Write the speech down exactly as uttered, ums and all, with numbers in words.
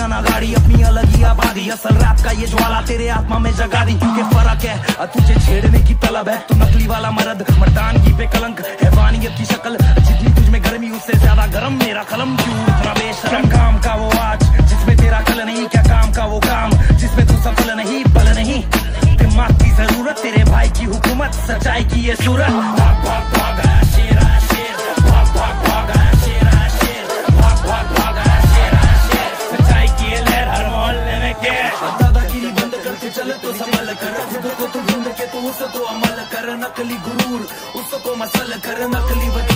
ना गाड़ी, अपनी अलग ही आबादी। असल रैप का ये ज्वाला तेरे आत्मा में जगा दी, क्योंकि फर्क है तुझे छेड़ने की तलब है। तू नकली वाला मर्द, मर्दानगी पे कलंक, हैवानियत की शक्ल। जितनी तुझ में गर्मी उससे ज्यादा गरम मेरा कलम। क्यों इतना बेशरम? काम का वो आज जिसमें तेरा कल नहीं, क्या काम का वो काम जिसमें तू सफल नहीं, बल नहीं। दिमाग की जरूरत, तेरे भाई की हुकूमत, सच्चाई की ये सूरत। भाग भाग भाग आया शेर आया शेर, भाग भाग भाग आया शेर आया शेर, भाग भाग भाग आया शेर आया शेर। सच्चाई की ये लहर हर मोहल्ले में के। दादागिरी बंद करके चले तो संभल कर, खुद को तो ढूंढ के तो उसे तो अमल कर। नकली गुरूर उसको मसल कर, नकली